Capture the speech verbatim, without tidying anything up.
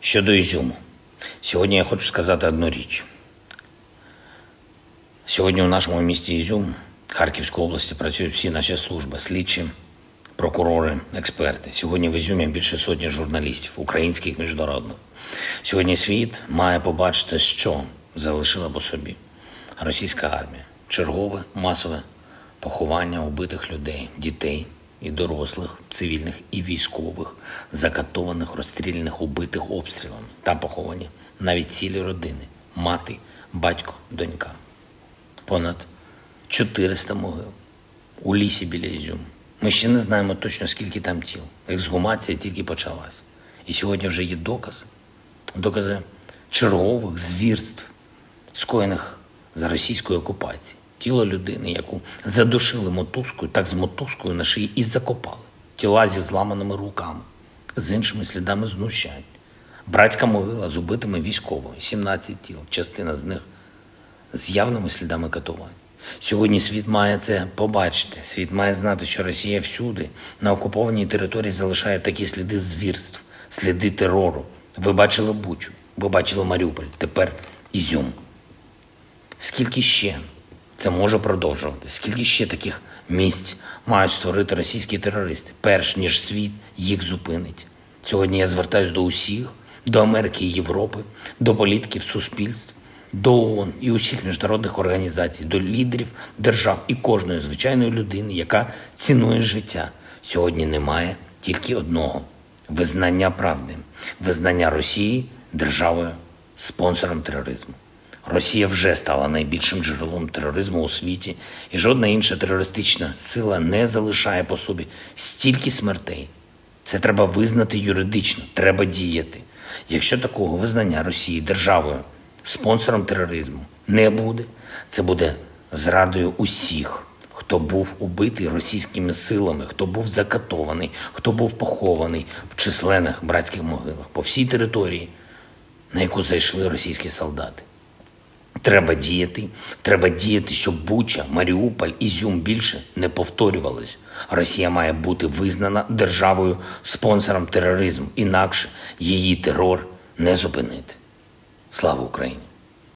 Щодо Ізюму. Сьогодні я хочу сказати одну річ. Сьогодні у нашому місті Ізюм, Харківської області, працюють всі наші служби, слідчі, прокурори, експерти. Сьогодні в Ізюмі більше сотні журналістів, українських, міжнародних. Сьогодні світ має побачити, що залишила по собі російська армія. Чергове масове поховання убитих людей, дітей і дорослих, цивільних і військових, закатованих, розстріляних, убитих обстрілами. Там поховані навіть цілі родини, мати, батько, донька. Понад чотириста могил у лісі біля Ізюму. Ми ще не знаємо точно, скільки там тіл. Ексгумація тільки почалась. І сьогодні вже є докази. Докази чергових звірств, скоєних за російською окупацією. Тіло людини, яку задушили мотузкою, так з мотузкою на шиї і закопали. Тіла зі зламаними руками, з іншими слідами знущань. Братська могила з убитими військовими, сімнадцять тіл, частина з них з явними слідами катувань. Сьогодні світ має це побачити. Світ має знати, що Росія всюди, на окупованій території, залишає такі сліди звірств, сліди терору. Ви бачили Бучу, ви бачили Маріуполь, тепер Ізюм. Скільки ще це може продовжувати? Скільки ще таких місць мають створити російські терористи, перш ніж світ їх зупинить? Сьогодні я звертаюся до усіх, до Америки і Європи, до політиків, суспільств, до ООН і усіх міжнародних організацій, до лідерів держав і кожної звичайної людини, яка цінує життя. Сьогодні немає тільки одного – визнання правди, визнання Росії державою, спонсором тероризму. Росія вже стала найбільшим джерелом тероризму у світі, і жодна інша терористична сила не залишає по собі стільки смертей. Це треба визнати юридично, треба діяти. Якщо такого визнання Росії державою, спонсором тероризму не буде, це буде зрадою усіх, хто був убитий російськими силами, хто був закатований, хто був похований в численних братських могилах по всій території, на яку зайшли російські солдати. Треба діяти, треба діяти, щоб Буча, Маріуполь, Ізюм більше не повторювались. Росія має бути визнана державою, спонсором тероризму, інакше її терор не зупинити. Слава Україні!